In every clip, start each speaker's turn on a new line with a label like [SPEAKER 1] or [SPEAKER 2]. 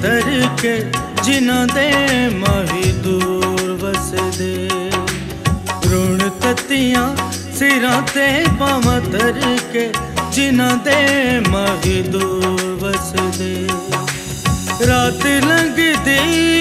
[SPEAKER 1] धर के जिन्हां दे माही दूर वसदे। रोण ततियां सिरां ते बावां धर के जिन्हां दे माही दूर वसदे। रात लंघदी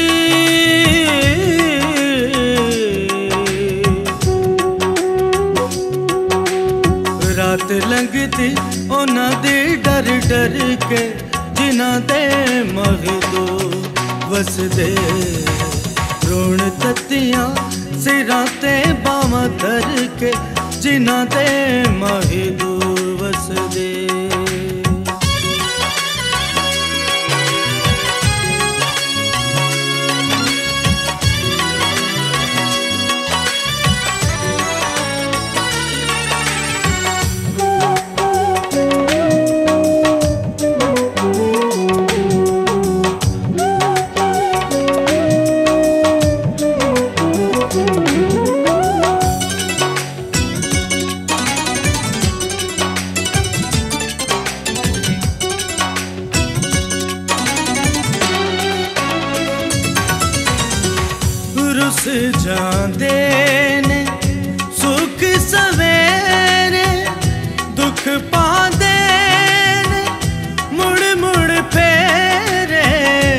[SPEAKER 1] रात लंघदी उन्हां दे डर डर के जिन्हां दे माही दूर वसदे। रोण ततियां सिरां ते बावां धर के जिन्हां दे माही दूर वसदे। रुस जांदे ने सुख सवेरे दुख पांदे ने मुड़ मुड़ फेरे।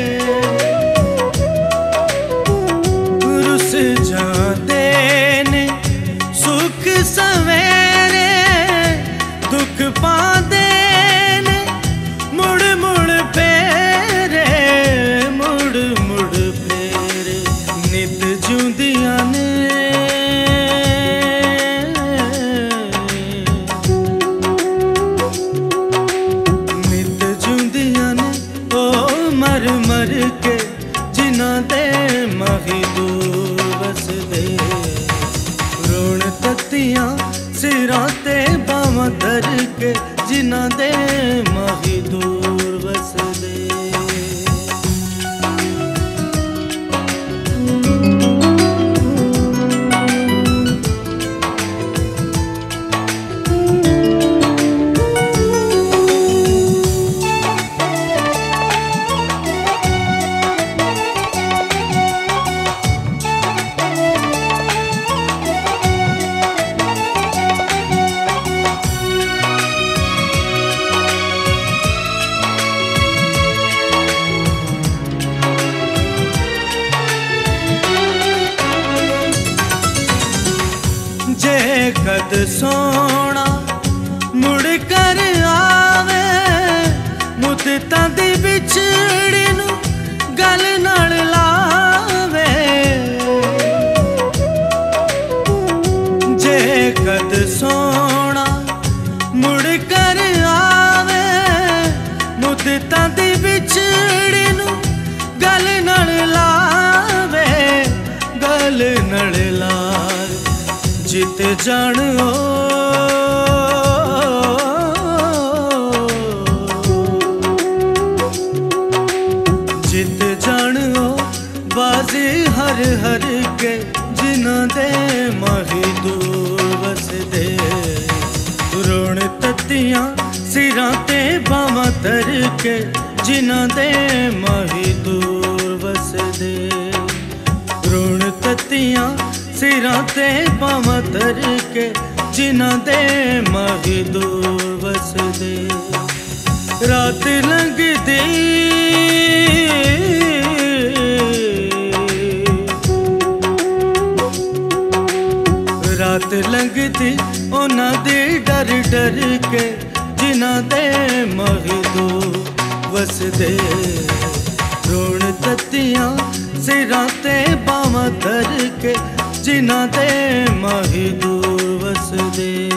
[SPEAKER 1] रुस जांदे ने सुख सवेरे दुख पांदे ने मुड़ मुड़ फेरे मुड़ मुड़ फेरे। नित जूंदियां ने नित जूंदियां ने ओ मर मर के जिन्हां दे माही दूर वसदे। रोण ततियां सिरां ते बावां धर के जिन्हां दे माही दूर वसदे। जे कद सोना मुड़ कर आवे मुद्दतां दी बिछड़ी नूं गल नाल लावे। जे कद सोना मुड़ कर आवे मुद्दतां दी बिछड़ी नूं गल नाल लावे गल नाल लावे। जित जान ओ जित जान ओ बाजी हर हर के जिन्हां दे माही दूर वसदे। रोण ततियां सिरां ते बावां धर के जिन्हां दे माही दूर वसदे। रोण ततियां सिरां ते बावां धर के जिन्हां दे माही दूर वसदे। रात लंघदी रात लंघदी उन्हां दे डर डर के जिन्हां दे माही दूर वसदे। रोण ततियां सिरां ते बावां धर के जिन्हां दे माही दूर वसदे।